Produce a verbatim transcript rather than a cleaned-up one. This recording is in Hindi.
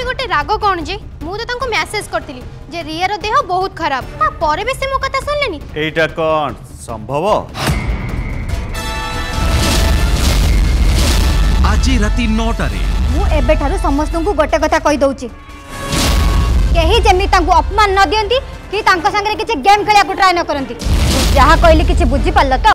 पुणी गोटे राग कौन जे मु तो तांको मैसेज करतिली जे रिया रो देह बहुत खराब ता परे भी से मो कथा सुनलेनी। एटा कौन संभव? आज राति नौटा रे मु एबे ठारू समस्त को गोटे कथा कहि दउची केही जेमी तांको अपमान न दियंती कि तांको संगे किछि गेम खेलिया को ट्राई न करंती। जहा कहली किछि बुझी पल्ल तो।